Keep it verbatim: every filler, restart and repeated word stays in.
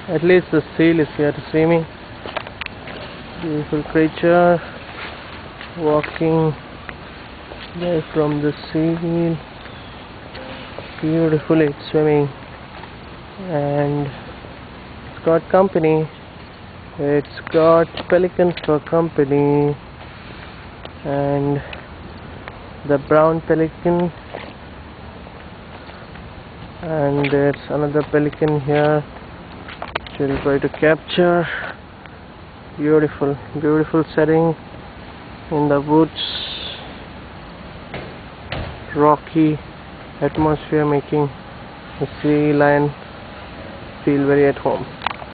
At least the seal is here to see me. Beautiful creature walking there from the seal, beautifully swimming, and it's got company. It's got pelicans for company, and the brown pelican, and there's another pelican here which we'll try to capture. Beautiful, beautiful setting in the woods, rocky atmosphere making the sea lion feel very at home.